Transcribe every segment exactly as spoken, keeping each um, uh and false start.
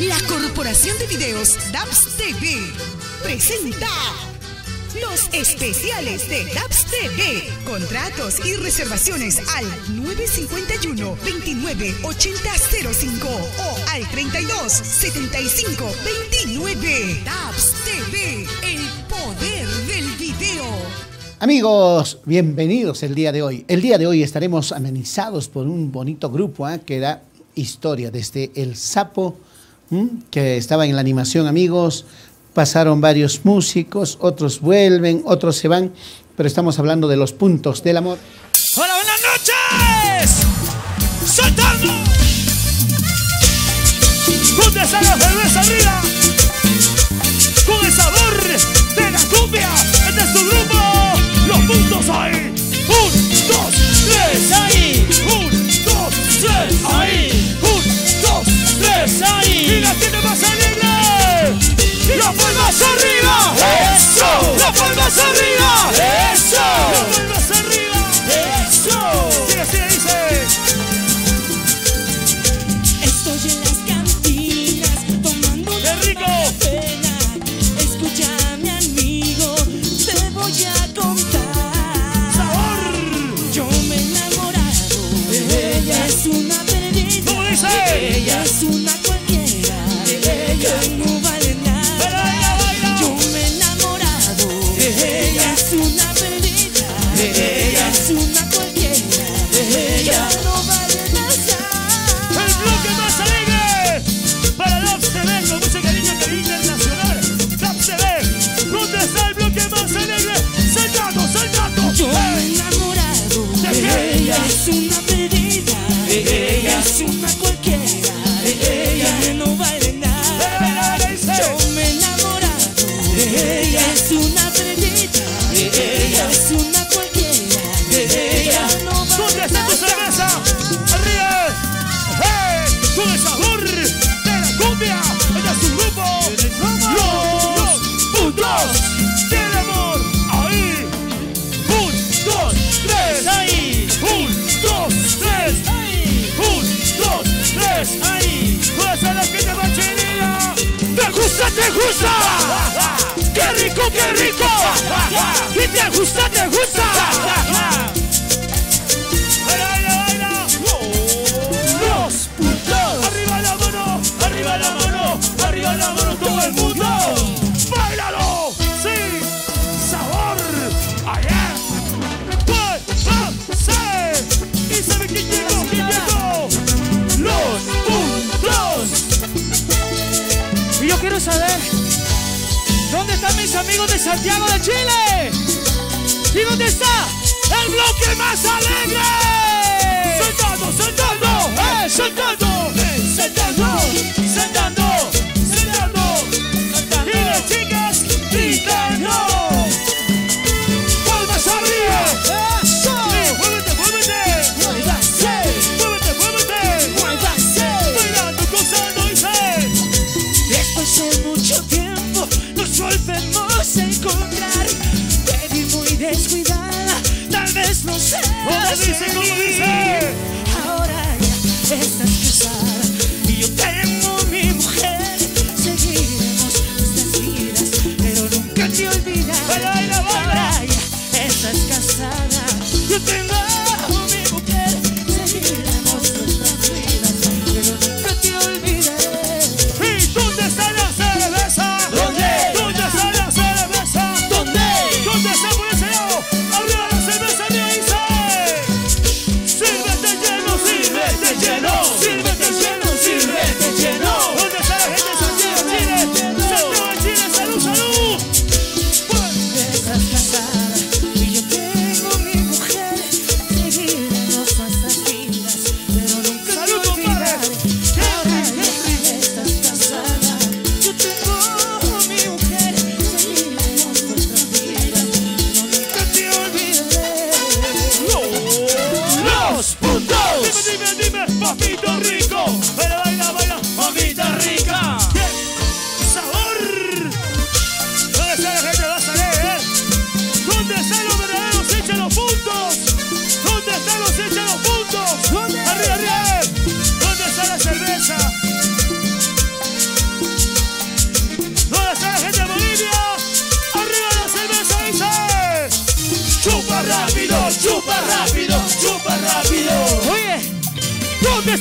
La Corporación de Videos Daps T V presenta los especiales de Daps T V. Contratos y reservaciones al nueve cinco uno, veintinueve, ochenta, cero cinco o al treinta y dos, setenta y cinco, veintinueve. Daps T V, el poder del video. Amigos, bienvenidos el día de hoy. El día de hoy estaremos amenizados por un bonito grupo ¿eh? que da historia desde El Sapo, ¿m? que estaba en la animación, amigos. Pasaron varios músicos, otros vuelven, otros se van, pero estamos hablando de Los Puntos del Amor. ¡Hola, buenas noches! ¡Soltando! ¡Júntese a la cerveza arriba! Con el sabor de la cumbia, este es su grupo. Los puntos ahí. Un, dos, tres, ahí. Un, dos, tres, ahí. Un, dos, tres, ahí. Y la tiene más alegre. ¡Las palmas arriba! ¡Eso! ¡Las palmas arriba! ¡Eso! ¡Las palmas arriba! ¡Eso! Sigue, sigue, dice. Estoy en las cantinas tomando una cena. Escúchame, amigo, te voy a contar. ¡Sabor! Yo me he enamorado de ella. Es una perdida. ¿Cómo dice? Ella es una cualquiera. Ella no vale nada. Yo me he enamorado de ella. Es una perdida. Ella es una cualquiera. Ella no vale nada. El bloque más alegre para Daps T V con mucho cariño, cariño internacional. Daps T V, ¿dónde está el bloque más alegre? ¡Saltando, saltando! Yo me he enamorado de ella. Es una perdida. Ella es una cualquiera. Ella no vale nada. Yo me he enamorado de ella. Es una perdida. Ella es una cualquiera. Ella no vale ¿Dónde está tu cerveza? ¡Arriba! ¡Hey! ¡Con el sabor de la cumbia! ¡Este es su grupo! ¡Los Puntos del Amor! ¡Ahí! ¡Un, dos, tres! ¡Ahí! ¡Un, dos, tres! ¡Ahí! ¡Un, dos, tres! ¡Ahí! ¡Pasa la gente bachelera! ¡Te gusta, te gusta! ¡Qué rico, qué rico! ¡Y te gusta, te gusta! ¡Baila, baila, baila! ¡Los Puntos! ¡Arriba la mano! ¡Arriba la mano! ¡Arriba la mano todo el mundo! ¡Báilalo! ¡Sí! ¡Sabor! ¡Allá! ¡Pues! ¡Ah! ¡Sí! ¿Y sabe quién llegó? ¿Quién llegó? ¡Los Puntos! Y yo quiero saber, ¿dónde están mis amigos de Santiago de Chile? ¿Y dónde está ¡El bloque más alegre! ¡Saltando, saltando! ¡Eh! ¡Saltando! ¡Eh! ¡Saltando! ¡Saltando! ¡Saltando! ¡Y las chicas gritando! ¡Palmas arriba! ¡Eso! ¡Sí! ¡Muévete, muévete! ¡Muévase! ¡Muévete, muévete! ¡Muévase! ¡Bailando, gozando, dice! Después de mucho tiempo nos volvemos a encontrar. Te vi muy descuidada, tal vez no sé. ¿Cómo dice? ¿Cómo dice? Ahora ya estás casada y yo tengo mi mujer. Seguiremos nuestras vidas, pero nunca te olvidaré. Baila, baila, baila. Ahora ya estás casada, yo tengo mi mujer. Seguiremos nuestras vidas, pero nunca te olvidaré. ¿Y dónde está la cerveza? ¿Dónde? ¿Dónde está la cerveza? ¿Dónde? ¿Dónde está por ese lado? ¡Arriba la cerveza, me dice! ¡Sírvete lleno, sírvete lleno!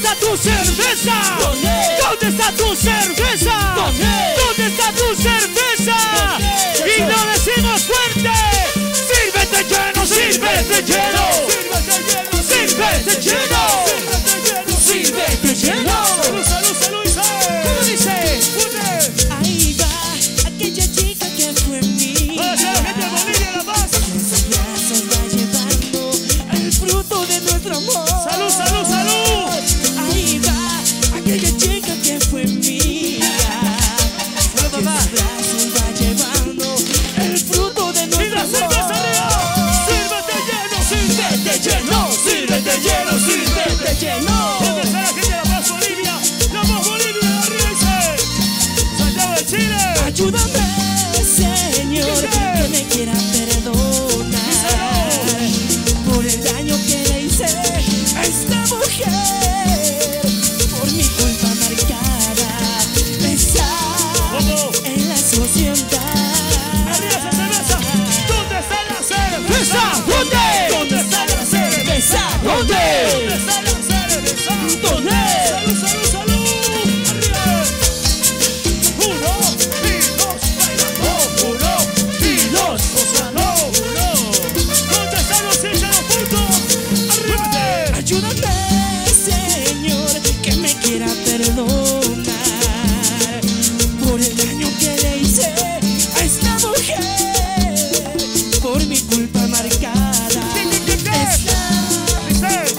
está tu cerveza? ¿Dónde está tu cerveza? ¿Dónde está tu cerveza? Y lo decimos fuerte. Sírvete lleno, sírvete lleno. Sírvete lleno. Sírvete lleno. Salud, salud, salud, Isabel. ¿Cómo dice? Ahí va aquella chica que fue mía. Para la gente de Bolivia, La Paz. Esos brazos va llevando el fruto de nuestro amor. Salud, salud, salud. Ahí va aquella chica que fue mía. Salud, papá. Esos brazos va llevando el fruto de Y nuestro la cerveza arriba. amor. Sírvete lleno, sírvete lleno, sírvete lleno, sírvete lleno. ¿Dónde está la gente de La Paz, Bolivia? La Paz, Bolivia, arriba dice. Santiago de Chile. Ayúdame, Señor, que me quiera perdonar por el daño que le hice a esta mujer, por mi culpa marcada, ¿Cómo? pesar en la sociedad. Arriba esa cerveza. ¿Dónde está la cerveza? ¿Dónde? ¿Dónde está la cerveza? ¿Dónde? ¿Dónde está la cerveza? ¿Dónde? Salud, salud, salud. Arriba. Uno y dos, bailando. Uno y dos, gozando. Uno. ¿Dónde están los hinchas los puntos? Arriba. Ayúdame, Señor, que me quiera perdonar por el daño que le hice a esta mujer, por mi culpa marcada. Está Dice.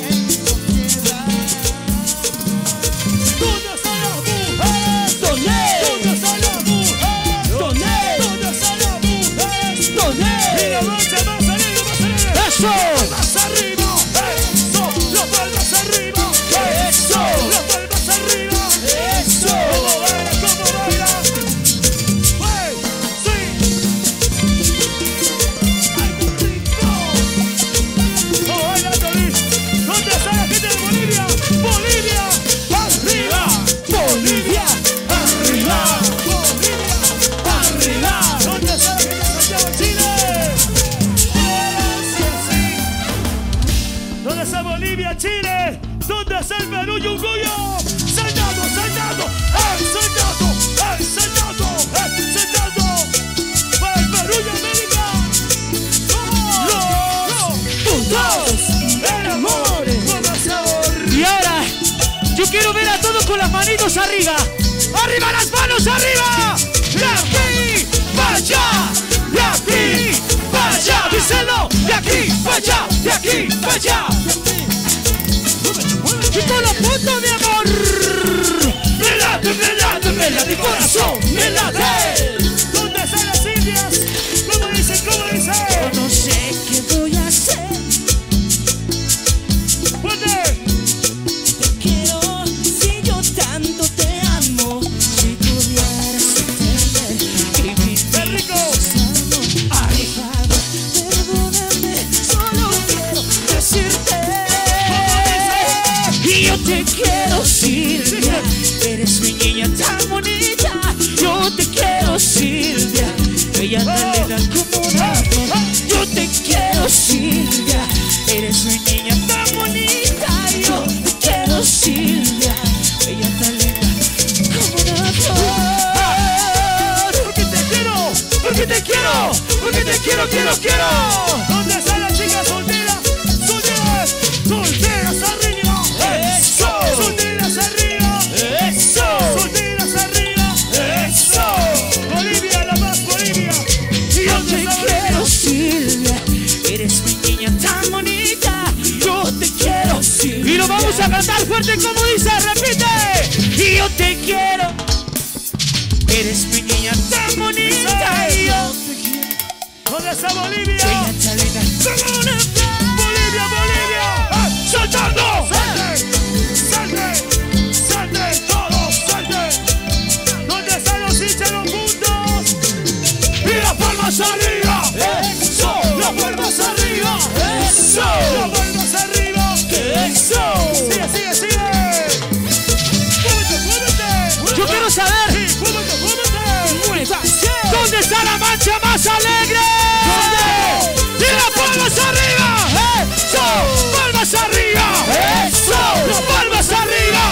¿Dónde están las mujeres? ¿Dónde? ¿Dónde están las mujeres? ¿Dónde? ¿Dónde están las mujeres? ¿Dónde? Y la noche más arriba, más arriba. ¡Eso! Más arriba, eso, las palmas arriba, ¡Eso! las palmas arriba, ¡Eso! ¿Cómo baila, cómo baila? ¡Hey! ¡Sí! ¡Ay, qué rico! ¿Cómo baila, Tony? ¿Dónde está la gente de Bolivia? ¡Bolivia! ¡Arriba! ¡Bolivia! ¡Arriba! ¡Bolivia! ¡Arriba! ¿Dónde está la gente de Santiago de Chile? ¡Gracias, sí! ¿Dónde está Bolivia, Chile? ¿Dónde está el Perú y Uruguayo? ¡Sentado, sentado! ¡Ey, sentado! ¡Ey, sentado! ¡Ey, sentado! ¡Para el Perú y América! ¡Los puntos! ¡El amor! ¡Con el sabor! Y ahora, yo quiero ver a todos con las manitos arriba. ¡Arriba las manos, arriba! ¡De aquí para allá! ¡De aquí para allá! ¡Díselo! ¡De aquí para allá! ¡De aquí para allá! ¡Y con los puntos, mi amor! ¡Me late, me late, me late, corazón! ¡Me late! ¿Dónde están las indias? ¿Cómo dice? ¿Cómo dice? No sé qué voy a hacer. ¿Dónde? Te quiero si yo tanto te amo. Si pudieras entender que mi ¡Qué rico! Ay, perdóname, solo quiero decirte. Y yo te quiero, Silvia. Eres mi niña tan bonita. Yo te quiero, Silvia. Ella tan linda como una flor. Yo te quiero, Silvia. Eres mi niña tan bonita. Yo te quiero, Silvia. Ella tan linda como una flor. Porque te quiero, Porque te quiero, porque te quiero, quiero, quiero. ¿dónde están las chicas solteras? Solteras, solteras arriba. Eso. Solteras arriba. Eso. Solteras arriba. Eso. Bolivia, La Paz, Bolivia. ¿Y Yo dónde te está quiero, Bolivia? Silvia. Eres mi niña tan bonita. Yo te quiero, Silvia. Y lo vamos a cantar fuerte como dice, repite. Y yo te quiero. Eres mi niña tan bonita. Y yo te quiero. ¿Dónde está Bolivia? Ella tan linda como una flor. Bolivia, Bolivia. ¡Eh! ¡Soltando! ¡Salte! ¡Salte! ¡Salte! ¡Todos! ¡Salte! ¿Dónde están los hinchas los puntos? ¡Y las palmas arriba! ¡Eso! ¡Las palmas arriba! ¡Eso! ¡Las palmas arriba! ¡Eso! ¡Sigue, sigue, sigue! ¡Muévete, muévete! Yo quiero saber ¡Sí, muévete, muévete! Muévase. dónde está la mancha más alegre. ¡Y las palmas arriba! ¡Eso! ¡Palmas arriba! ¡Eso! ¡Palmas arriba!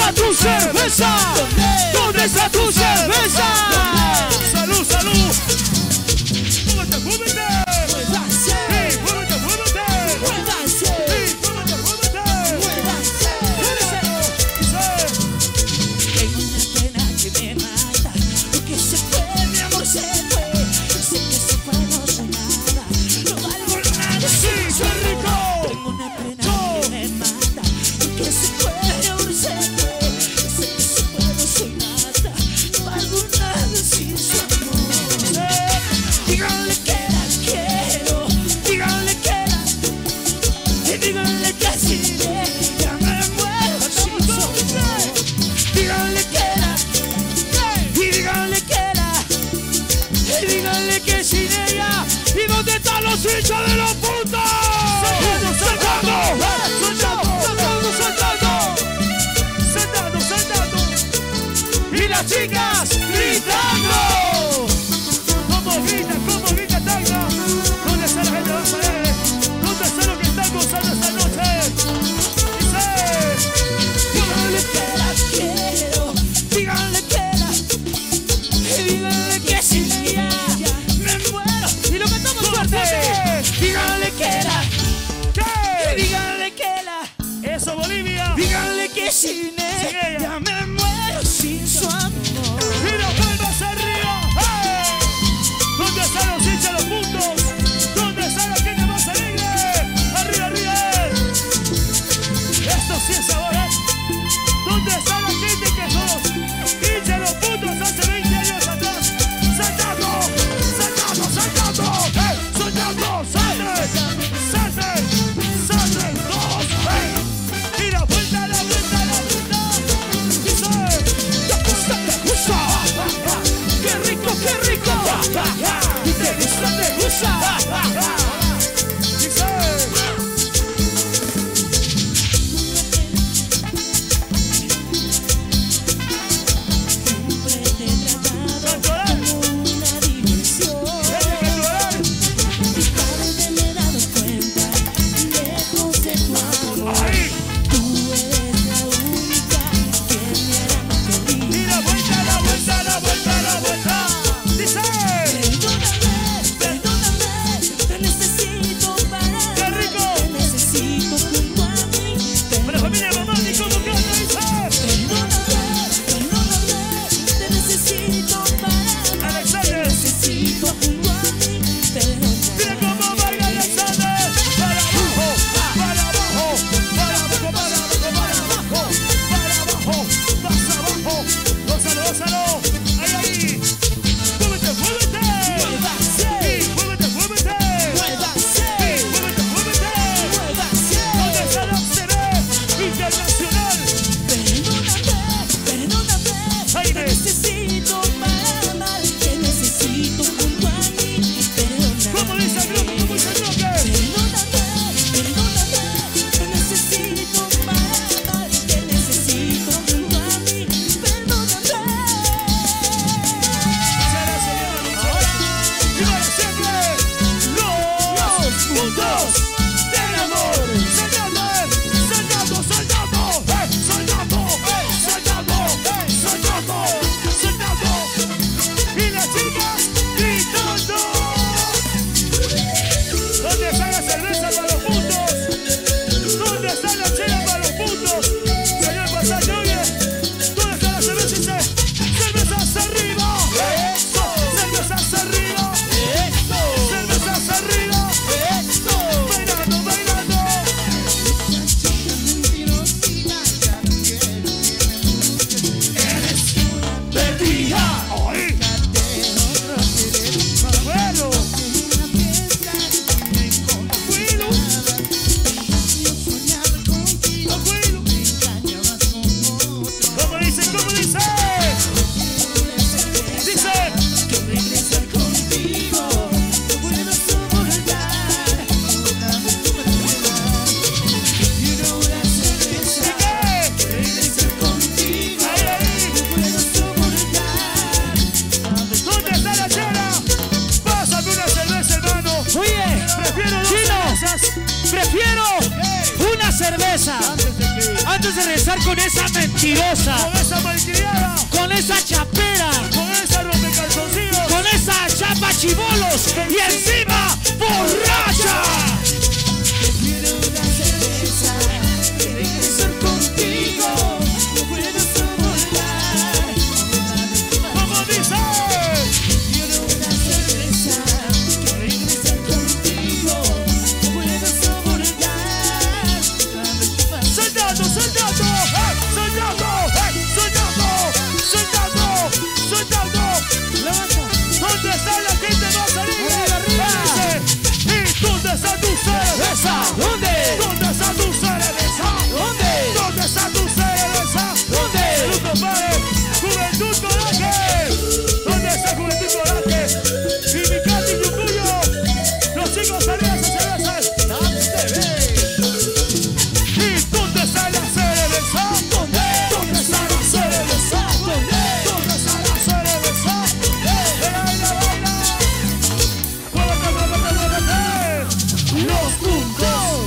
está tu cerveza? ¿Dónde está tu cerveza? Salud, salud. Muévete, muévete. Muévanse. Sí, muévete, muévete. Muévanse. Sí, muévete, muévete. Muévanse. Tengo una pena que me mata, porque se fue, mi amor se fue. Sé que se fue, no sé nada, no valgo nada. Sí, qué rico. Tengo una pena que me mata, porque se fue, mi amor se fue. Sé que se fue, no sé nada, no valgo nada sin su amor. Díganle que la quiero, díganle que la, y díganle que sin ella me muero sin su amor. Díganle que la, y díganle que la, y díganle que sin ella. ¿Y dónde están los hinchas de los puntos? ¡Saltando, saltando! ¡Saltando, saltando! ¡Saltando, saltando! ¡Y las chicas gritando! ¿Cómo grita, cómo grita Tacna? ¿Dónde está la gente de los alegres? ¿Dónde están los que están gozando esta noche? Dice... Díganle que la quiero, díganle que la, y díganle que sin ella me muero. Y lo cantamos fuerte. Díganle que la, ¿Qué? y díganle que la, ¡Eso, Bolivia! díganle que sin ella me muero sin su amor. ¡Y las palmas arriba! ¡Hey! ¿Dónde están los hinchas los puntos? ¿Dónde está la gente más alegre? ¡Arriba, arriba! Esto sí es sabor, ¿eh? ¿Dónde está la gente que nos hincha los puntos hace veinte años atrás? ¡Saltando! ¡Saltando, saltando! ¡Hey! ¡Saltando! ¡Salten! ¡Salten! ¡Salten! ¡Todos! ¡Hey! ¡Y la vuelta, la vuelta, la vuelta! ¡Dice! ¿Te gusta, te gusta? ¡Qué rico, qué rico! ¿Te gusta, te gusta? ¡Dice! Siempre te he tratado como una diversión. Y tarde me he dado cuenta, lejos de tu amor. ¡Ahí! Tú eres la única que me hará más feliz. ¡Y la vuelta, la vuelta, la vuelta, la vuelta! ¡Dice! Perdóname, perdóname, te necesito para ¡Qué rico! te necesito junto a mí. ¡Pero familia mamá, ni cómo canta! ¡Dice! Perdóname, perdóname, te necesito para Alexander. te necesito junto a mí. ¡Mira Perdóname. cómo baila Alexander! ¡Para abajo! ¡Para abajo! ¡Para abajo! ¡Para abajo! ¡Para abajo! ¡Para abajo! ¡Más abajo! ¡Gózalo, gózalo! ¡Ahí, ahí! ¡Muévete, muévete! Muévanse. ¡Sí, muévete, muévete! Muévanse. ¡Sí, muévete, muévete! Muévanse. ¿Dónde está la C D Internacional? Perdóname, perdóname, Aire. te necesito para amar, te necesito junto a mí. Perdóname. ¿Cómo dice el grupo? ¿Cómo dice el bloque? Perdóname, perdóname, te necesito para amar, te necesito junto a mí. Perdóname. Muchas gracias, mi hermano. ¡Y para siempre! ¡Los puntos del amor! ¡Saltando, saltando, saltando! ¡Eh! ¡Saltando, eh! ¡Saltando, eh! ¡Saltando, saltando! ¡Y las chicas gritando! ¿Dónde está la cerveza para los puntos? ¿Dónde está la chela para los puntos? Señor Pasaje, oye, ¿dónde está la cerveza? Dice, cervezas arriba. ¡Eso! Cervezas arriba. ¡Eso! Cervezas arriba. ¡Eso! Bailando, bailando. Eres perdida. ¡Ay! Bueno. Abuelo. Abuelo. ¿Cómo dice? ¿Cómo dice? Dice. Que regresar contigo, no puedo soportar. You know la cerveza. ¿Y qué? Que regresar contigo, Ahí, ahí. no puedo soportar. ¿Dónde está la chela? Pásame una cerveza, hermano. Oye, Prefiero dos Chino. cervezas. prefiero una cerveza Antes de rezar con esa mentirosa, con esa malcriada, con esa chapera, con esa rompecalzoncillos, con esa chapa chibolos y encima borracha. Quiero una cerveza, regresar contigo, no puedo soportar. ¿cómo dice? Quiero una cerveza, regresar contigo, no puedo soportar. ¡Soldado, soldado! ¡Eh! ¡Soldado! ¡Eh! ¡Soldado! ¡Soldado! ¡Soldado! ¿Dónde está la gente más alegre? ¡Arriba! ¿Y dónde está tu cerveza? ¿Dónde? ¿Dónde está tu cerveza? ¿Dónde? ¿Dónde está tu cerveza? ¿Dónde? ¡Saludos, padre! ¡Juventud Coraje! ¿Dónde está Juventud Coraje? Y mi Katy Yucuyo. Los chicos arriba de cervezas. ¿Y dónde está la cerveza? ¿Dónde? ¿Dónde está la cerveza? ¿Dónde? ¿Dónde está la cerveza? ¡Baila, baila, baila! ¡Muévete, muévete, muévete! ¡Los puntos!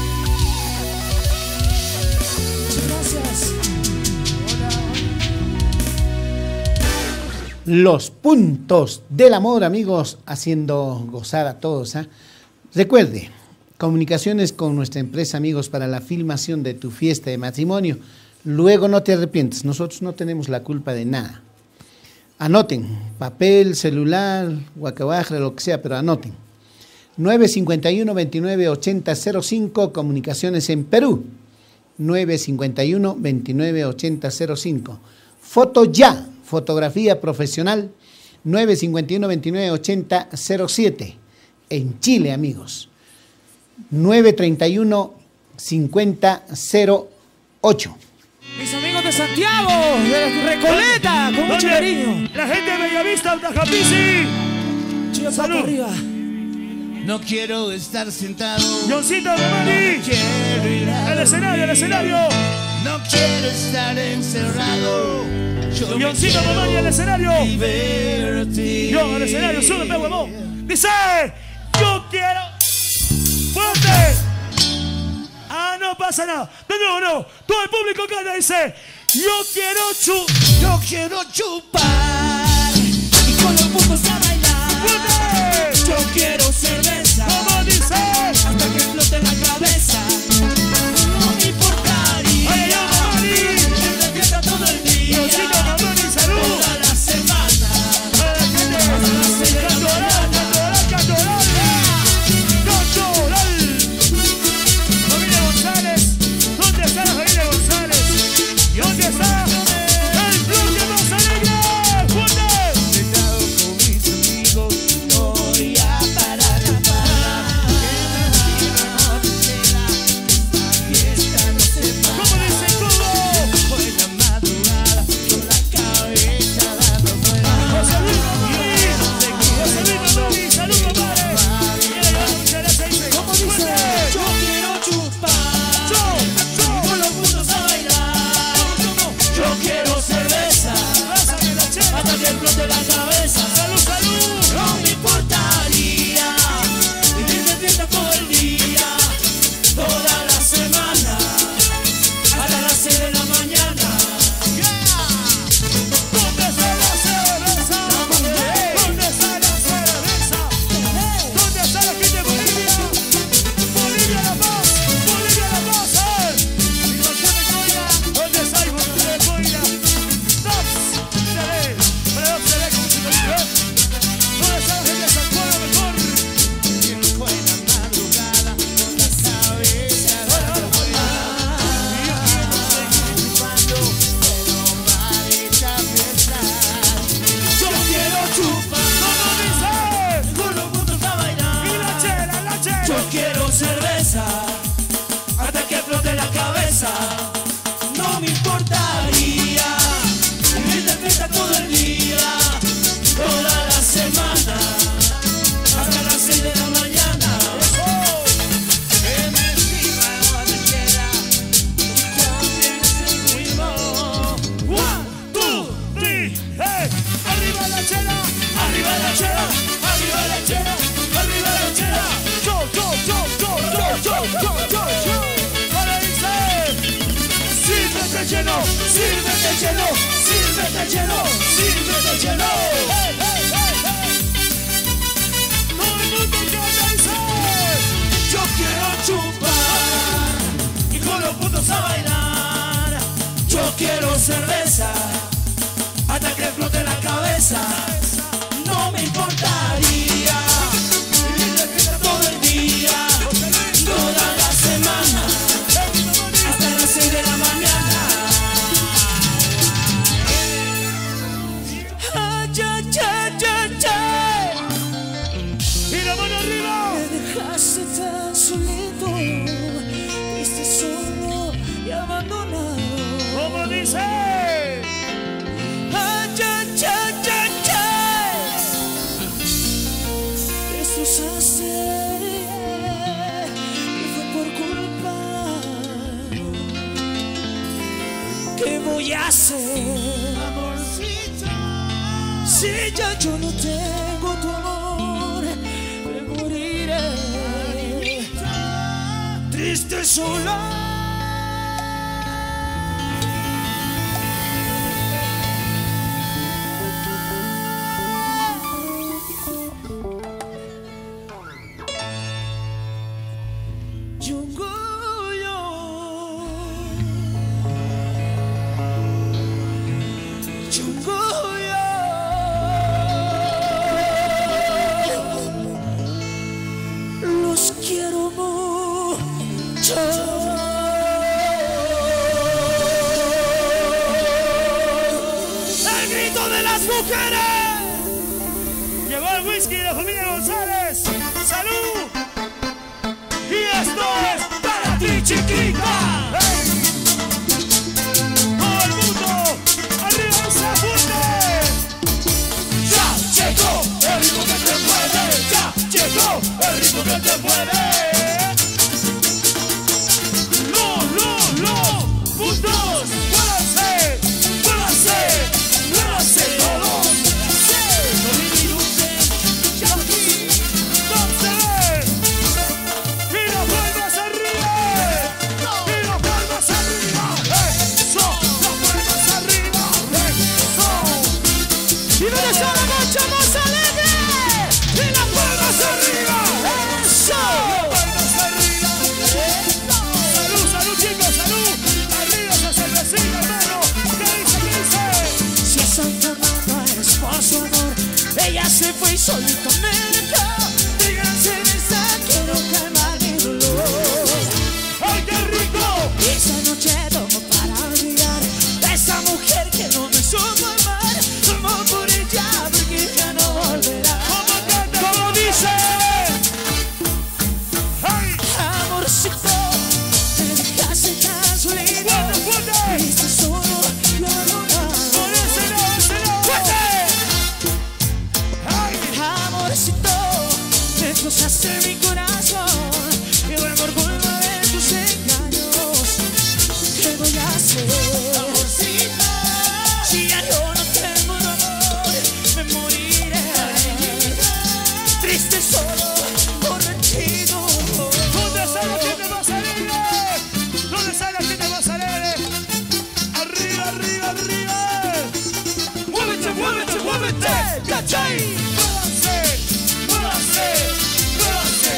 Gracias. Los puntos del amor, amigos, haciendo gozar a todos. ¿eh? Recuerde, comunicaciones con nuestra empresa, amigos, para la filmación de tu fiesta de matrimonio. Luego no te arrepientes, nosotros no tenemos la culpa de nada. Anoten, papel, celular, guacabaja, lo que sea, pero anoten. nueve cinco uno, veintinueve ochenta cero cinco, comunicaciones en Perú. nueve cinco uno, veintinueve ochenta cero cinco. Foto ya, fotografía profesional, nueve cinco uno, veintinueve ochenta cero siete. En Chile, amigos. nueve treinta y uno, cincuenta cero ocho. Mis amigos de Santiago, de Recoleta, con mucho ¿Dónde? cariño. La gente de Bellavista, Tajapisi. Chido, Salud. papo arriba. No quiero estar sentado. Johncito Mamani. Quiero ir a El escenario, el escenario. No quiero estar encerrado. Yo me Johncito quiero Mamani, el escenario. divertir. Yo, el escenario, súbeme, huevón. Dice, yo quiero. ¡Fuerte! Ah, no pasa nada. De nuevo, no. Todo el público canta, dice, yo quiero chu. Yo quiero chupar y con los puntos a bailar. ¡Fuerte! Yo quiero cerveza ¿Cómo dice? hasta que explote la cabeza. No me importaría ¡Ay, ay, Mamani! ir de fiesta todo el día, Johncito Mamani, salud. toda la semana. A la gente. Cantoral, cantoral, cantoral. Cantoral. Familia González. ¿Dónde está la familia González? ¿Dónde está el bloque más alegre? llenó, sírvete llenó. Todo el mundo canta y dice: Yo quiero chupar y con los putos a bailar. Yo quiero cerveza hasta que explote la cabeza. No me importaría todo el día, toda la semana, hasta las seis de la mañana. Ay, ay, ay, ay, ay. y la mano arriba. Me dejaste tan solito, triste, solo y abandonado. Como dice: Ay, ay, ay, ay, ay. Destrozaste y fue por culpa. ¿Qué voy a hacer, amorcito? Si ya yo no tengo tu amor, me moriré triste, sola. Chunguyo, chunguyo, los quiero mucho. El grito de las mujeres. llegó el whisky de la familia González. ¡Salud! Y esto es Para ti, chiquita. ¡Hey! Todo el mundo arriba esa fuerte. Ya llegó el ritmo que te mueve. Ya llegó el ritmo que te mueve. ¡Los, los, los puntos! ¡Muévanse! Muévanse, muévanse todos. No disminuyte, ya aquí. ¡No se ve! ¡Y las palmas arriba! ¡Y las palmas arriba! ¡Eso! ¡Las palmas arriba! ¡Eso! ¿Y dónde está la marcha más alegre? ¡Y las palmas arriba! ¡Eso! ¡Palmas arriba! ¡Salud, salud, chicos, salud! ¡Arriba esa cervecita, hermano! ¿Qué dice, qué dice? Si esa Fernanda es por su amor, ella se fue y solito me dejó. Díganse esa, quiero calmar mi dolor. ¡Ay, qué rico! Esa noche tomo para olvidar a esa mujer que no me supo amar. Tomo por ella porque ya no volverá. ¿Cómo canta? Como dice, ¡Ay! amorcito, te dejaste tan solito. ¡Fuerte, fuerte! Triste, solo y abandonado. ¡Por ese lado, ese lado! ¡Fuerte! ¡Ay! Amorcito, destrozaste mi corazón y el amor culpa de tus engaños. ¿Qué voy a hacer? Amorcito, si ya yo no tengo tu amor, me moriré triste, solo, borrachito. ¿Dónde está la gente más alegre? ¿Dónde está la gente más alegre? ¡Arriba, arriba, arriba! ¡Muévete, muévete, muévete! ¡Cachai! ¡Muévanse! ¡Muévanse! ¡Muévanse!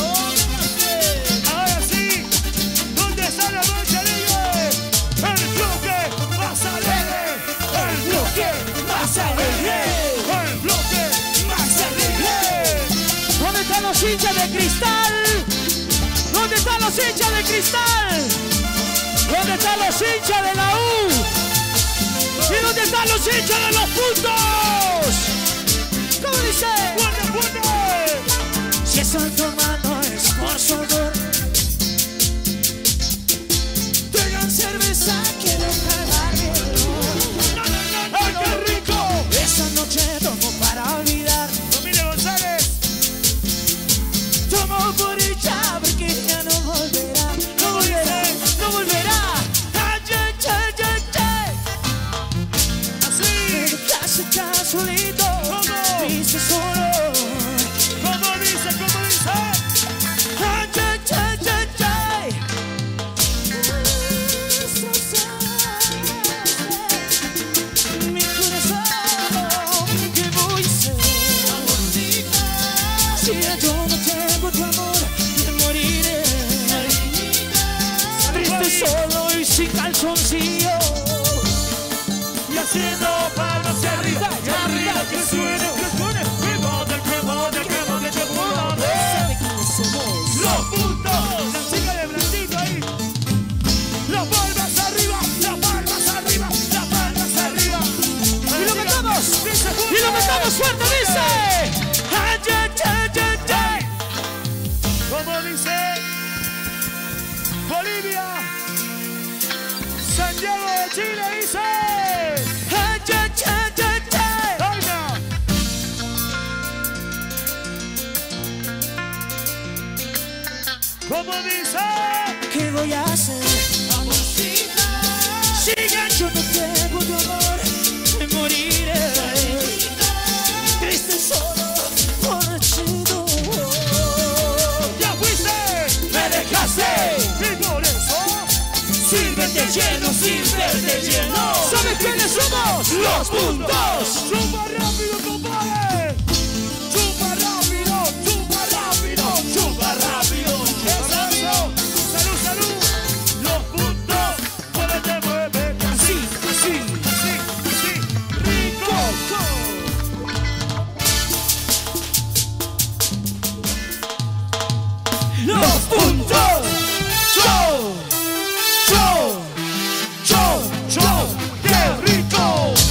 Ahora sí, ¿dónde está la marcha alegre? ¡El bloque más alegre! ¡El bloque más alegre! ¡El bloque más alegre! ¿Dónde están los hinchas de cristal? ¿Dónde están los hinchas de cristal? ¿Dónde están los hinchas de la U? ¿Y dónde están los hinchas de los puntos? ¿Cómo dice? ¡Fuerte, fuerte! Si eso tu mano es por su amor, traigan cerveza, quiero calmar mi dolor. ¡Ay, qué rico! Esa noche tomo para olvidar, Familia González, tomo por ella porque ya no volverá, no volverá, no volverá. Ay, ay, ay, ay, ay. así. Me dejaste tan solito. sin calzoncillo. Y haciendo palmas hacia arriba, y arriba que suene, que suene. Que mode, que mode, que mode, que mode. ¿Sabe quiénes somos? Los puntos. La chica de blandito ahí. Las palmas arriba, las palmas arriba, las palmas arriba. Y lo cantamos, y lo cantamos fuerte, dice. Ay, ay, ay, ay, ay. Como dice Bolivia, Santiago de Chile dice. Ay, ay, ay, ay, ay. Vaina. Como dice. ¿Qué voy a hacer? Amorcita. Siga, yo no tengo tu amor, me moriré. Triste solo, borrachito. Ya fuiste. Me dejaste. Y por eso. Sírvete lleno, sírvete lleno. ¿Sabes quiénes somos? Los puntos. Chupa rápido, compadre. Chupa rápido, chupa rápido, chupa rápido. Eso, eso. Salud, salud. Los puntos. Muévete, muévete. Así, así, así, así. Rico. Los puntos. Show. Show. Show. Show. ¡Qué rico!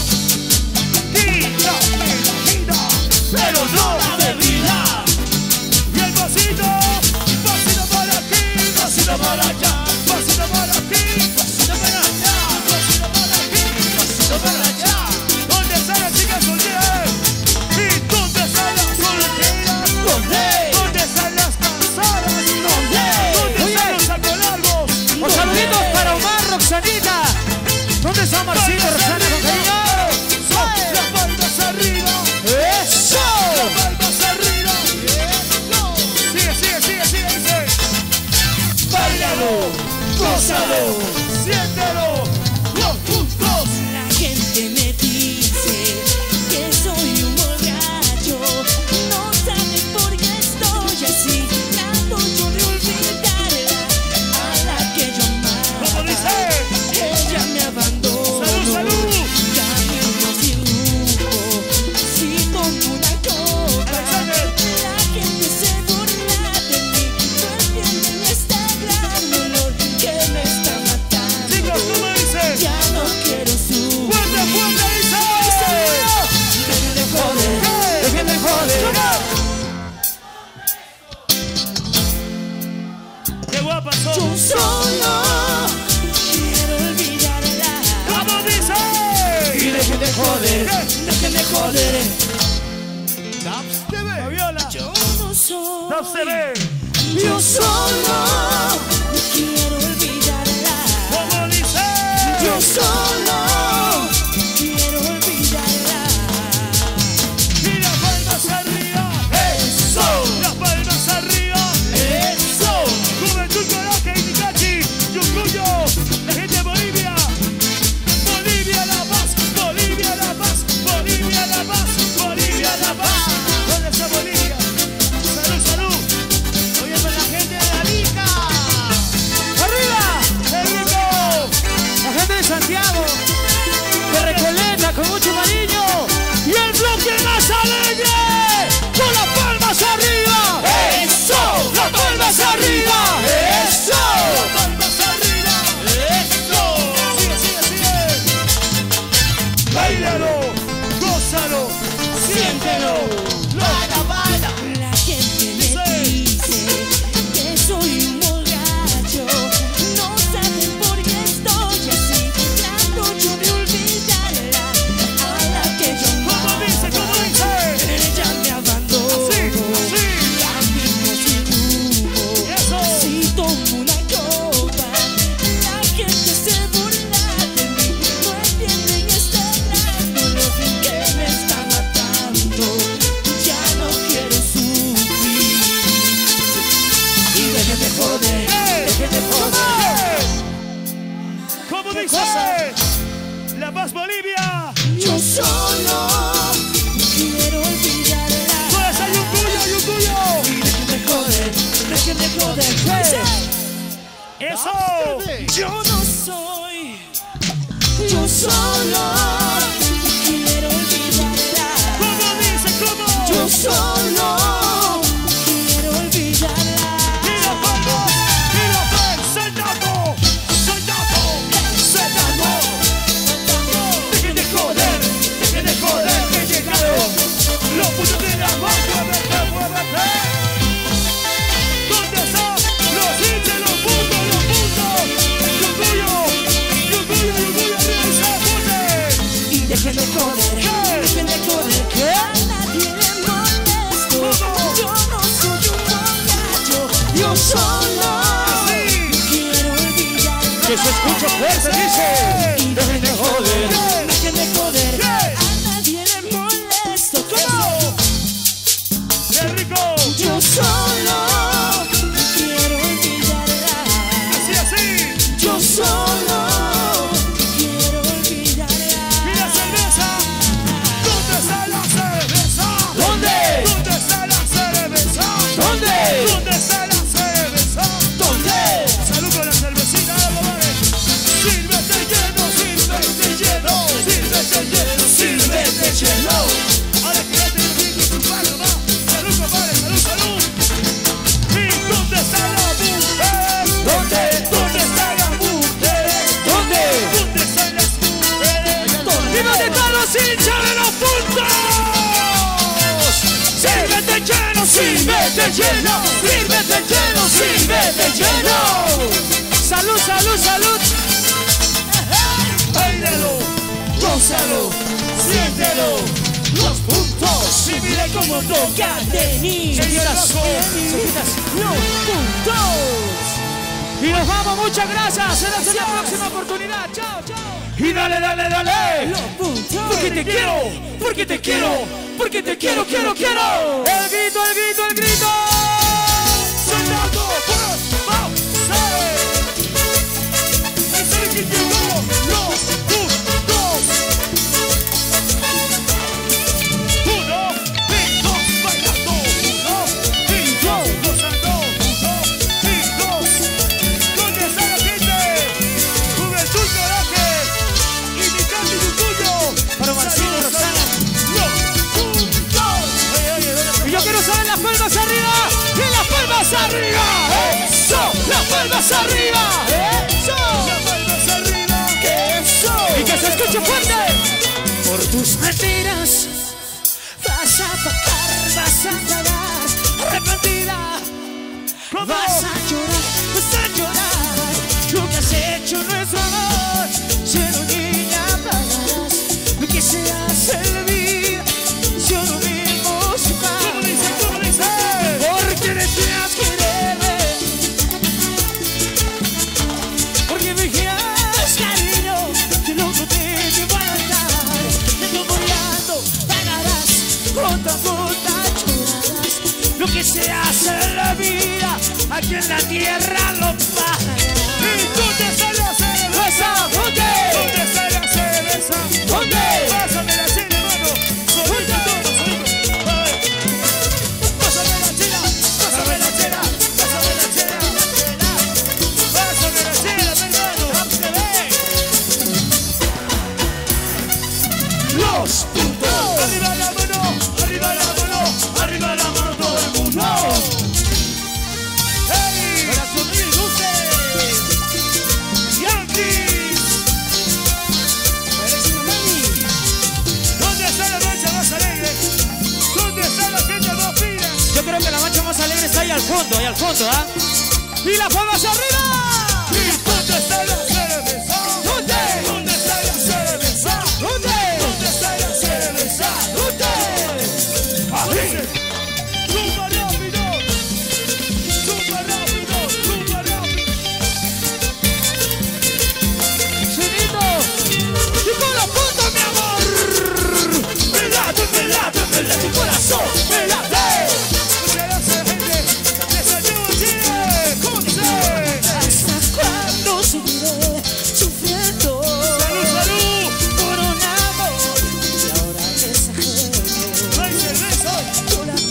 Gira, gira, gira. Pero no la bebida. Y el vasito. Vasito para aquí. Vasito para allá. Vasito para aquí. Vasito para allá. Vasito para aquí. Vasito para allá. ¿Dónde están las chicas solteras? ¿Y dónde están las solteras? ¿Dónde? ¿Dónde están las cansadas? ¿Dónde? ¿Dónde están los sacolargos? Los saluditos para Omar, Roxanita. ¿Dónde está Marcito, Roxana, con cariño? Las palmas arriba. ¡Eso! Las palmas arriba. Sigue, sigue, sigue, sigue, dice. ¡Báilalo! ¡Gózalo! Siéntelo. Los puntos. La gente me dice que soy un borracho. No saben por qué estoy así. Trato yo de olvidarla a la que yo amaba. Como dice. Ella me abandonó. Salud, salud. Camino sin rumbo, si tomo una copa. Alexander. La gente se burla de mí. No entienden este gran dolor que me está matando. Chicos, ¿cómo dice? Ya no quiero su. Fuerte, fuerte, dice. Dejen de joder, dejen de joder. Qué guapa Yo sos. solo quiero olvidarla. ¿Cómo dice? Y dejen de joder, dejen de joder. Daps T V. Fabiola. Yo no soy. Daps T V. Yo solo quiero olvidarla. ¿Cómo dice? Yo solo quiero olvidarla. Y las palmas arriba. Eso. Las palmas arriba. Eso. Juventud, Coraje y Nicachi. Yucuyo. La gente de Bolivia. Bolivia, La Paz. Bolivia, La Paz. Bolivia, La Paz. Bolivia, La Paz. ¿Dónde está Bolivia? Salud, salud. Oye, con la gente de Dalí. dice. Y dejen de joder, dejen de joder. A nadie le molesto. ¿Cómo? ¡Qué rico! Yo solo quiero olvidarla. Así, así. Yo solo quiero olvidarla. ¡Mira cerveza! ¿Dónde está la cerveza? ¿Dónde? ¿Dónde está la cerveza? ¿Dónde? ¿Dónde está la cerveza? ¿Dónde? Salud con la cervecita, vale. Sírvete lleno, sírvete lleno, sírvete lleno, sírvete lleno. Ahora que ya te digo tu palma. Salud, compadre, salud, salud. ¿Y dónde está la mujer? ¿Dónde? ¿Dónde está la mujer? ¿Dónde? ¿Dónde están las mujeres? ¿Y dónde están los hinchas de los puntos? Sírvete lleno, sírvete lleno, sírvete lleno, sírvete lleno. Salud, salud, salud. Báilalo, gózalo, siéntelo. Los puntos, Y mire cómo toca Denis. Señoras, señoras, los puntos. Y nos vamos, muchas gracias. Será hasta la próxima oportunidad. Chao, chao. y dale, dale, dale. Los puntos. Porque te quiero, porque te quiero, porque te quiero, quiero, quiero. El grito, el grito, el grito. Soldado, pues, vamos, y sé que llegó los puntos. Uno, y dos, bailando. Uno, y dos, gozando. Uno, y dos. ¿Dónde está la gente? Juventud Coraje y mi canto y tu tuyo. Para Marcelo y Salud, Rosana. salud. Los puntos. Oye, oye, ¿dónde Y yo quiero saber las palmas arriba. Y las palmas arriba. Eso. Las palmas arriba. Eso. Las palmas arriba. Eso. Y que se escuche fuerte. Por tus mentiras vas a pagar, vas a pagar. Arrepentida. ¿Cómo? Vas a llorar, vas a llorar. Lo que has hecho en nuestro amor. Cielo, niña, pagarás lo que se hace en la vida. Yo lo mismo se paga. ¿Cómo dice? ¿Cómo dice? Porque deseas quererme. Porque me quieres, cariño. Que loco te llevo a andar. De tu boleando pagarás. Gota a gota llorarás. Lo que se hace en la vida, aquí en la tierra lo pagarás. ¿Y dónde está la cerveza? ¿Dónde? ¿Dónde está la cerveza? ¿Dónde? Pásame la chela, hermano. Solito todo, solito. A ver. Pásame la chela, pásame la chela, pásame la chela. Pásame la chela, mi hermano. Los puntos. Arriba la mano, arriba la mano, arriba la mano todo el mundo. ¡Hey! Para su dulce. Yankees. ¿Dónde está la mancha más alegre? ¿Dónde está la gente más fina? Yo creo que la mancha más alegre está ahí al fondo, ahí al fondo, ¿ah? ¡Y las palmas arriba! ¿Y dónde está la cerveza? ¿Dónde? ¿Dónde está la cerveza? ¿Dónde? ¿Dónde está la cerveza? ¿Dónde? Ahí. ¡Zumba rápido! ¡Zumba rápido! ¡Zumba rápido! ¡Chinito! ¡Y con los puntos, mi amor! ¡Me late, me late, me late tu corazón! ¡Me late! Muchas gracias, gente. ¡Les ayudo, Chile! ¡Conce! ¿Hasta cuándo seguiré sufriendo? ¡Salud, salud! Por un amor y ahora que es ajeno. ¡Hay cerveza! Yo la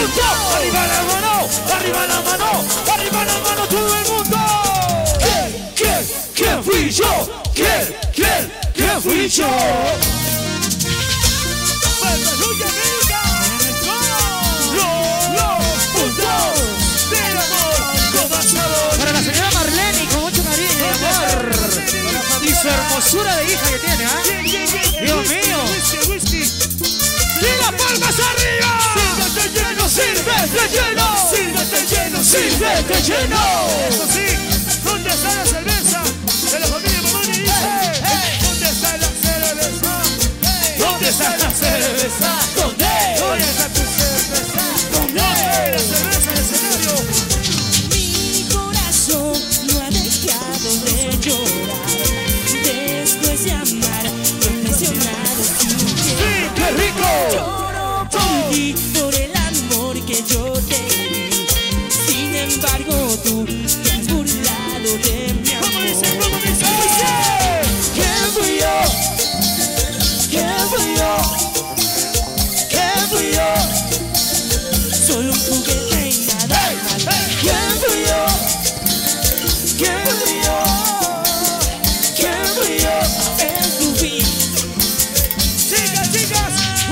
punto. Arriba la mano, arriba la mano, arriba la mano todo el mundo. ¿Quién, quién, quién fui yo? ¿Quién, quién, quién fui yo? ¡Aleluya, América! Los puntos del amor con más sabor. Para la señora Marlene, con mucho cariño y amor. Y su hermosura de hija que tiene, ¿ah? ¿eh? Dios mío. Whisky, whisky. ¡Y las palmas arriba! Sírvete lleno, ¡Sírvete lleno! sírvete lleno, ¡Sírvete lleno! Eso sí, ¿dónde está la cerveza? De la familia Mamani dice, ¿dónde está la cerveza? ¿Dónde está la cerveza? ¿Dónde? ¿Dónde está tu cerveza? ¿Dónde? La cerveza del escenario. Mi corazón no ha dejado de llorar después de amar, profesional sin ¡Sí, qué rico! Lloro por ti, por el amor que yo te di. Sin embargo, tú te has burlado de mi amor. ¿Cómo dice? ¿Cómo dice? ¿Quién fui yo? ¿Quién fui yo? ¿Quién fui yo? Solo un juguete y nada más. ¿Quién fui yo? ¿Quién fui yo? ¿Quién fui yo en tu vida? Chicas, chicas,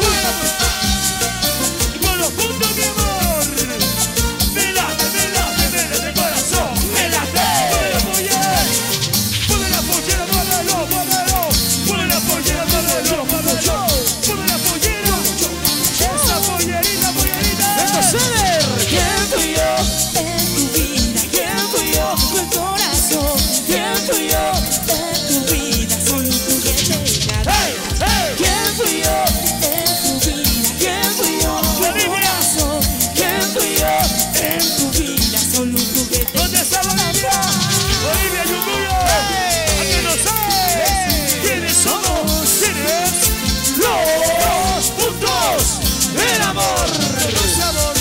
con los puntos, mi amor. Me late, me late, me late el corazón. ¡Me late! Ponme la pollera, muévelo, muévelo. Ponme la pollera, muévelo, muévelo. Ponme la pollera. Esa pollerita, pollerita. ¡Ceder! ¿Quién fui yo en tu vida? ¿Quién fui yo con corazón? ¿Quién fui yo en tu vida? Solo un juguete y nada. ¡Hey! ¡Hey! ¿Quién fui yo en tu vida? ¿Quién fui yo con corazón? ¿Quién fui yo en tu vida? Solo un juguete. ¿Dónde está Bolivia? Bolivia, Yucuyo. ¿A qué no sabes? ¿Quiénes somos? ¿Quiénes? ¡Los puntos del amor! Sabor.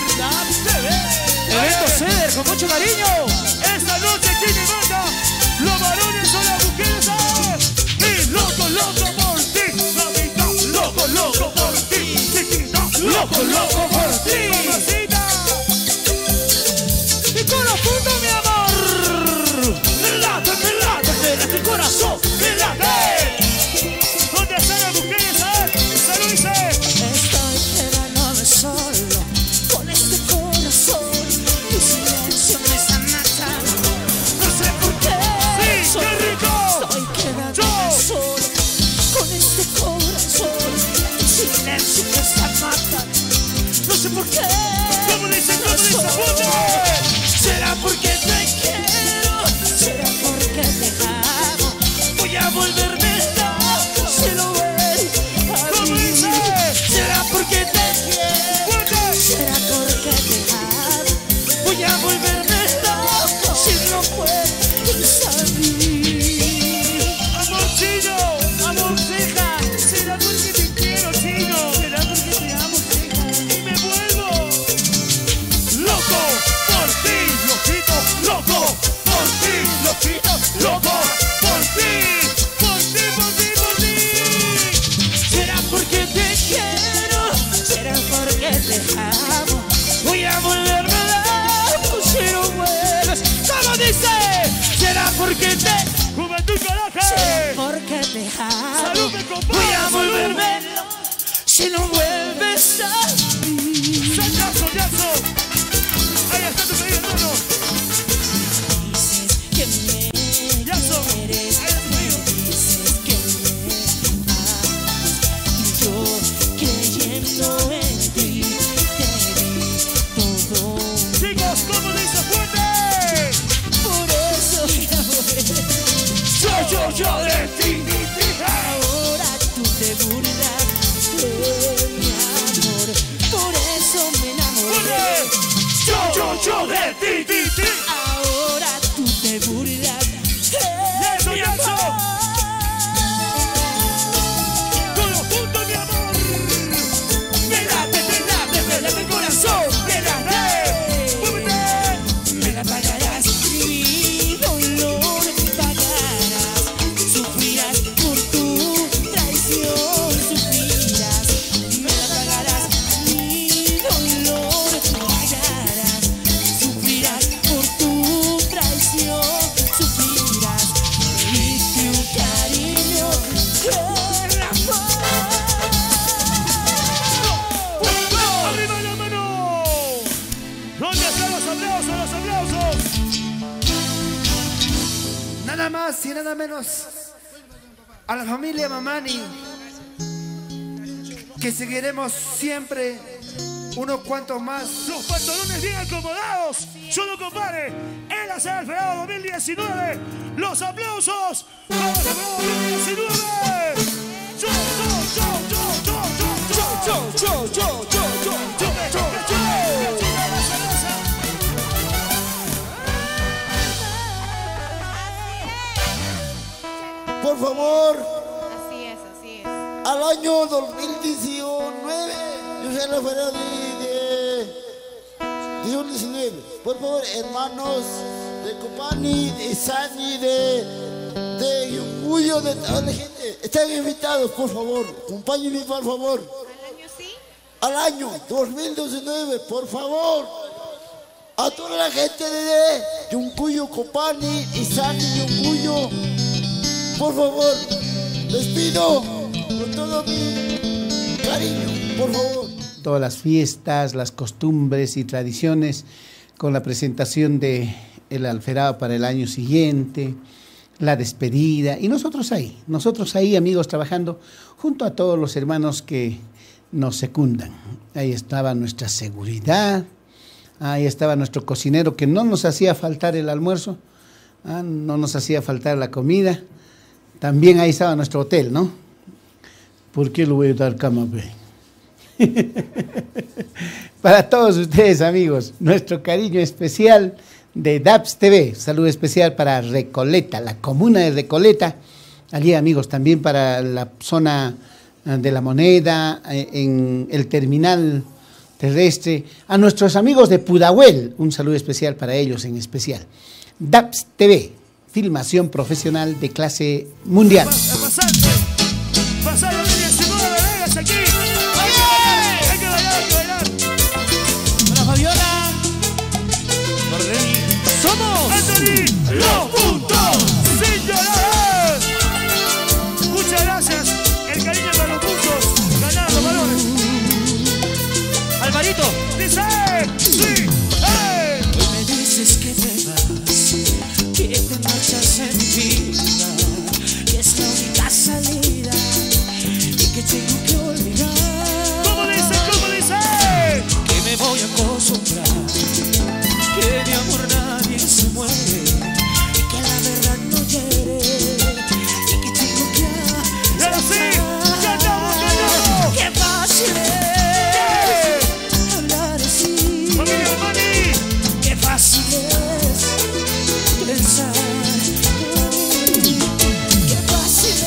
Evento Ceder con mucho cariño. Esta noche tiene banda. Los varones son las mujeres. ah. Y loco, loco por ti. Mamita, loco, loco por ti. Chiquita, Loco, loco por ti. mamacita. Y con los puntos, mi amor. Me late, me late, me late el corazón. Me late. ¿Dónde están las mujeres? ah? Salud, dice. Estoy quedándome solo con este corazón. Tu silencio me está matando. No sé por qué. Sí, Solo qué rico. Estoy quedándome Yo. solo con este corazón. Tu silencio me está matando. No sé por qué. ¿Cómo dice? ¿Cómo dice? ¡Punto! ¿Será porque te quiero? ¿Será porque te amo? Voy a volverme loco si lo ves a ¿Cómo mí. dice? ¿Será porque te quiero? ¡Punto! ¿Será porque te amo? Voy a volverme loco si no puedes a mí. Amor chino, amor ceja. ¿Será porque te quiero, chino? ¿Será porque te amo, ceja? Y me vuelvo loco por ti, loquito, loco por ti, loquito, loco por ti, por ti, por ti, por ti. ¿Será porque te quiero? ¿Será porque te amo? Voy a volverme loco si no vuelves. ¿Cómo dice? ¿Será porque te Juventud Caraje. ¿Será porque te amo? Salud, mi compadre, Voy a salud. volverme loco si no vuelves a mí. Yazo, Yazo. Ahí está tu pedido, hermano. Dices que me Yazo. quieres, Ahí está tu pedido. me dices que me amas y yo creyendo en ti te di todo. Chicos, ¿cómo dice fuerte? Por eso mi amor, Yo, yo, yo de ti. ahora tú te burlas de mi amor. Por eso me enamoré. Yo, yo, yo de ti, ti, ti. Ahora tú te burlas de Yazo, mi Yazo. amor. Con los puntos, mi amor. Me late, me late, me late el corazón. Me late. Muévete. Me la pagarás, mi dolor pagarás. Sufrirás por tu traición, sufrirás. Me la pagarás, mi dolor Nada más y nada menos a la familia Mamani, que seguiremos siempre unos cuantos más. Los pantalones bien acomodados. Solo compare. El Asado Alferado dos mil diecinueve. Los aplausos para el Alferado dos mil diecinueve. Yo, yo, yo, yo, yo, yo, yo, yo, yo, yo, yo, Por favor, Así es, así es. al año dos mil diecinueve, yo soy la fuera de, de dos mil diecinueve. Por favor, hermanos de Copani, de Sani, de, de Yunguyo, de toda la gente, están invitados, por favor, acompáñenme, por favor. ¿Al año sí? Al año dos mil diecinueve, por favor, a toda la gente de Yunguyo, Copani, Isani, Yunguyo, por favor, les pido con todo mi cariño, por favor. Todas las fiestas, las costumbres y tradiciones con la presentación de el Alferado para el año siguiente, la despedida y nosotros ahí, nosotros ahí amigos trabajando junto a todos los hermanos que nos secundan. Ahí estaba nuestra seguridad, ahí estaba nuestro cocinero que no nos hacía faltar el almuerzo, ah, no nos hacía faltar la comida. También ahí estaba nuestro hotel, ¿no? ¿Por qué lo voy a dar cama, pe? Para todos ustedes, amigos, nuestro cariño especial de Daps T V. Salud especial para Recoleta, la comuna de Recoleta. Allí, amigos, también para la zona de La Moneda, en el terminal terrestre. A nuestros amigos de Pudahuel, un saludo especial para ellos en especial. Daps T V. Filmación profesional de clase mundial. Pasante, pasar dos mil diecinueve, Vegas aquí. Hay que bailar, hay que bailar. Hola Fabiola. Marlene. Somos Anthony, los puntos sin llorar. Muchas gracias. El cariño para los puntos. Ganar los valores. Alvarito. Dice, sí, hey. Hoy me dices que te vas, que te marchas en vida, que es la única salida y que tengo que olvidar. ¿Cómo dice? ¿Cómo dice? Que me voy a acostumbrar, que de amor nadie se muere y que la verdad no hiere y que tengo que Y ahora sí, ganamos, ganamos. ¡qué fácil es hablar así! Familia Mamani. ¡Qué fácil es pensar! ¡Qué fácil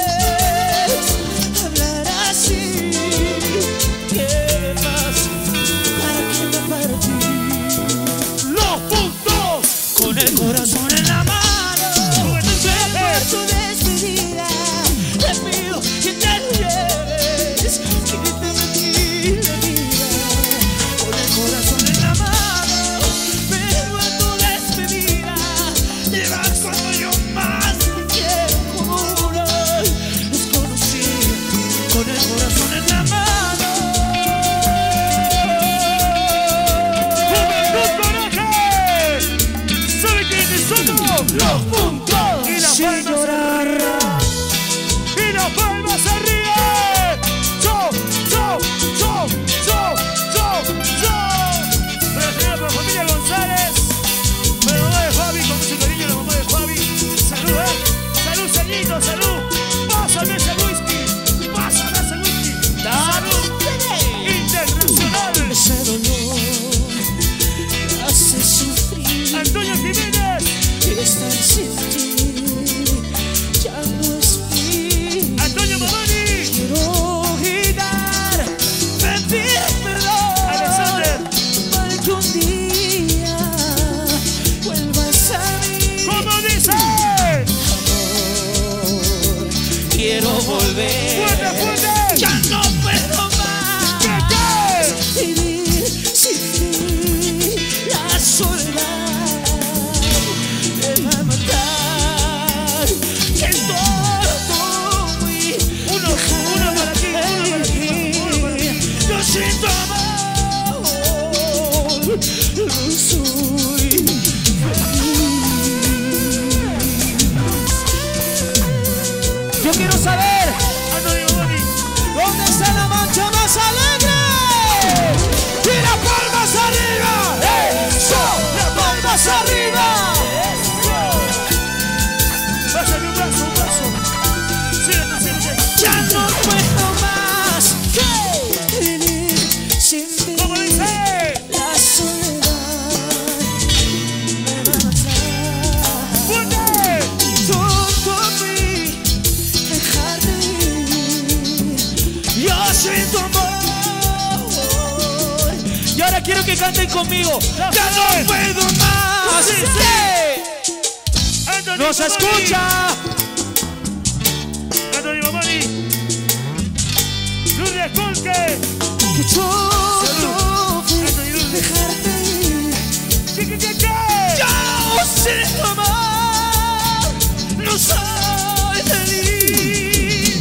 es hablar así! ¡Qué más para que me partí! Los puntos. Con el corazón en la mano, por tu despedida, te pido que te lo lleves, quítame aquí la vida. Con el corazón en la mano, pero en tu despedida, te vas cuando yo más te quiero, como una desconocida. Con el corazón en la mano. ¡Juventud Coraje! ¿Sabe quiénes somos? Los puntos. Y las Sin palmas arriba. Y las palmas arriba. Yo, yo, yo, yo, yo, yo. Presentado por familia González. La mamá de Fabi, con mucho cariño la mamá de Fabi. Salud, ¿eh? Salud, Sellito, salud. Pásame ese whisky. Pásame ese whisky. Salud internacional. Ese dolor me hace sufrir. Antonio Jiménez. Estar sin ti ya no es fin. Antonio Mamani. Quiero gritar, pedir perdón, Alexander. para que un día vuelvas a mí. ¿Cómo dice? Amor, quiero volver. ¡Fuerte, fuerte! Ya no puedo más. ¿Qué, qué? Vivir sin ti, la soledad me va a matar. Que todo muy Uno, uno para ti, uno para ti, uno para ti. yo siento amor, lo soy. ver, Antonio Mamani. ¿Dónde está la mancha más alegre? ¡Y las palmas arriba! ¡Eso! ¡Las palmas arriba! Pásame un brazo, un brazo. Siéntate, siéntate. Ya no puedo más vivir sin ti. ¿Cómo dice? La soledad me va a matar. ¡Fuerte! Junto a mí, dejarte ir. Yo soy tu amor. Y ahora quiero que canten conmigo. Ya no puedo más. Sí, sí. Antonio ¡No se Mamani. escucha! Antonio Mamani. Lourdes Colque. Que yo no fui Antonio Lourdes. dejarte ir. ¿Qué, qué, qué, qué? Yo sin tu amor no soy feliz.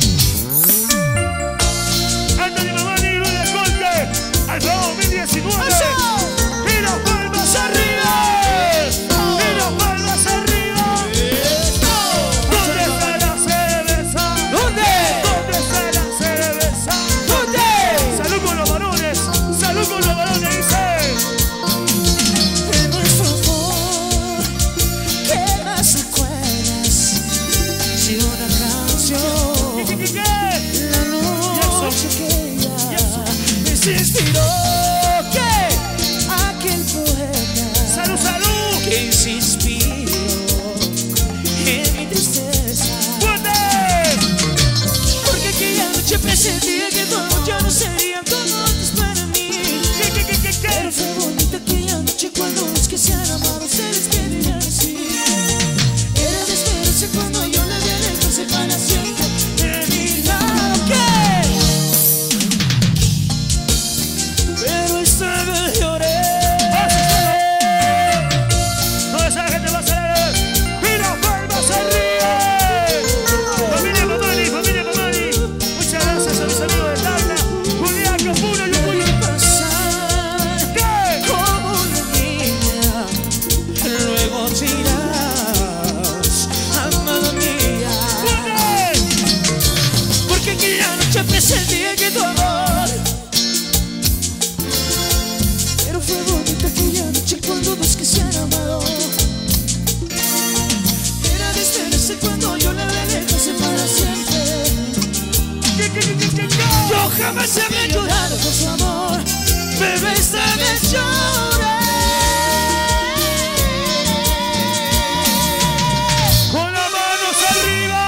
Antonio Mamani y Lourdes Colque. Al Bravo dos mil diecinueve. ¡Eso! Y las palmas arriba. Y las palmas arriba. ¿Dónde está la cerveza? ¿Dónde? ¿Dónde está la cerveza? ¿Dónde? Salud con los varones. Salud con los varones. Dice. De nuestro amor, ¿qué más recuerdas? Si una canción, ¿Qué, qué, qué, qué? la noche que ella me inspiró, que aquel poeta Salud, salud. que se inspiró en mi tristeza. ¡Fuerte! Porque aquella noche presentía que todo ya no sería como antes para mí. ¿Qué, qué, qué, qué, Pero qué? fue bonita aquella noche cuando los que se han amado se despedían así. Era de esperarse cuando yo la vi alejarse para siempre de mi lado. ¿Qué? Pero esta vez lloré. No esa gente va a salir. Y las palmas arriba. Familia Mamani, familia Mamani. Muchas gracias a mis amigos de Tabla. Julián Capuno y un Voy a pasar ¿Qué? como una niña. Luego te irás, amada mía. ¡Fuerte! Porque aquella noche presentía que tu amor. Pero fue bonita aquella noche cuando dos que se han amado. Era de esperarse cuando yo la vi alejarse para siempre. ¿Qué, qué, qué, qué, qué, qué? Yo jamás había llorado por su amor, pero esta vez lloré. Con las manos arriba.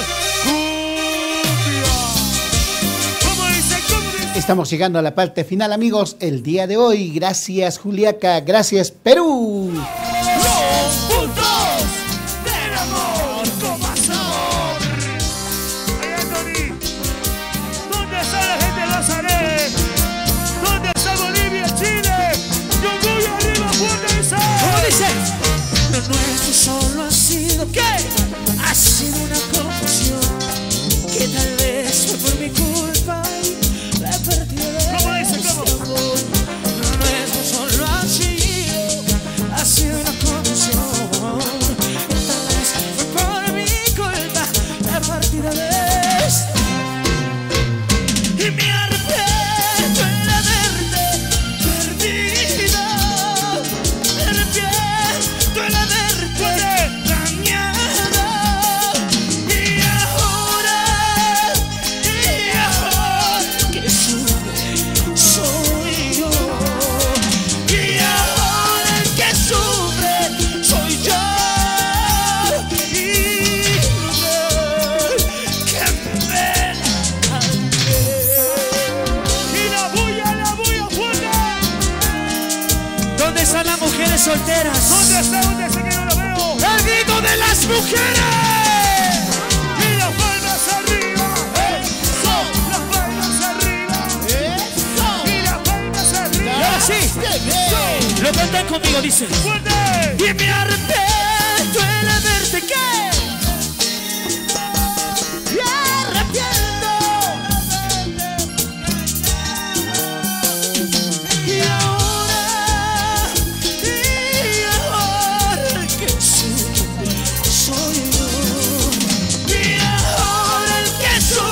Cumbia. ¿Cómo dice? ¿Cómo dice? Estamos llegando a la parte final, amigos, el día de hoy. Gracias, Juliaca. Gracias, Perú. Los puntos del amor con más sabor. Ay, Anthony, ¿dónde está la gente de Nazaret? ¿Dónde está Bolivia, Chile? Yo voy arriba, fuerte y ¿Cómo sal. dice? Lo nuestro solo ha sido ¿qué? Ha sido una confusión que tal vez fue por mi culpa y la perdí. ¿Cómo dice? ¿Cómo? Lo nuestro solo ha sido, ha sido una confusión que tal vez fue por mi culpa la partida vez. Y me arrepiento en haberte perdido. Me arrepiento en haberte dañado. Y ahora, y ahora que sufre soy yo. Y ahora el que sufre soy yo. Y mujer que me pena al ver. Y la bulla, la bulla, fuerte. ¿Dónde están las mujeres solteras? ¿Dónde está? ¿Dónde está que no lo veo? ¡El grito de las mujeres! Y las palmas arriba. Eso. Las palmas arriba. Eso. Y las palmas arriba. Y ahora sí, lo cantan conmigo, dicen. ¡Fuerte! Y me arrepiento en haberte que. Me arrepiento. Y ahora, y ahora el que sufre soy yo. Y ahora el que sufre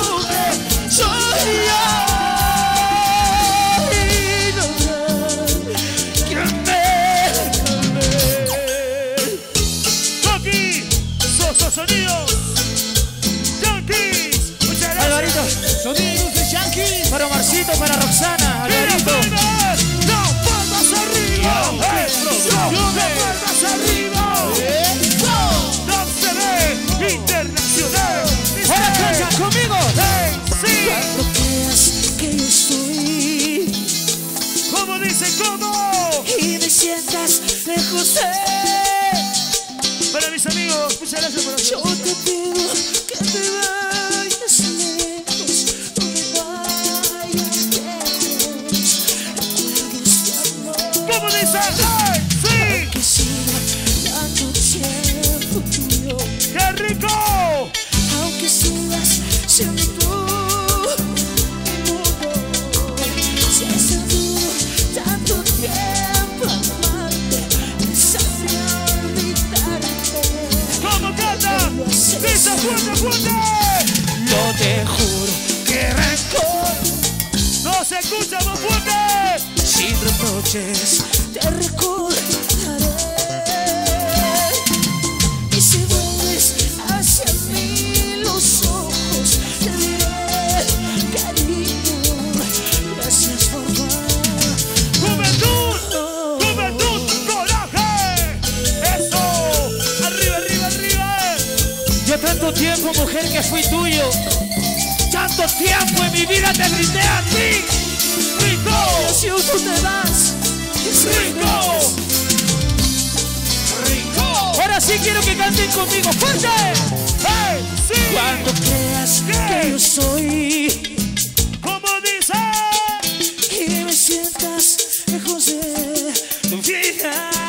sientas lejos de... Para mis amigos, muchas gracias por Yo te pido que te vayas lejos, no me vayas lejos. Recuerdos de amor. ¿Cómo dice? ¡Ay, sí! Que siga tanto tiempo tuyo. ¡Qué rico! Aunque sigas siendo tú mi mundo. Si es duro tanto tiempo amarte, desafía olvidarte. ¿Cómo canta? ¡Dice fuerte, fuerte! Yo te juro que rencor ¡No se escucha más fuerte! sin reproches te recordaré. Y si vuelves hacia mí los ojos te diré, cariño, gracias por más. ¡Juventud! ¡Juventud! ¡Coraje! ¡Eso! ¡Arriba, arriba, arriba! Yo tanto tiempo, mujer, que fui tuyo. Tanto tiempo en mi vida te brindé a ti. ¡Rico! Si tú te vas, ¡Rico! ¡Rico! Ahora sí quiero que canten conmigo. ¡Fuerte! ¡Hey! ¡Sí! cuando creas ¿Qué? que yo soy ¿Cómo dice? y me sientas lejos de tu vida.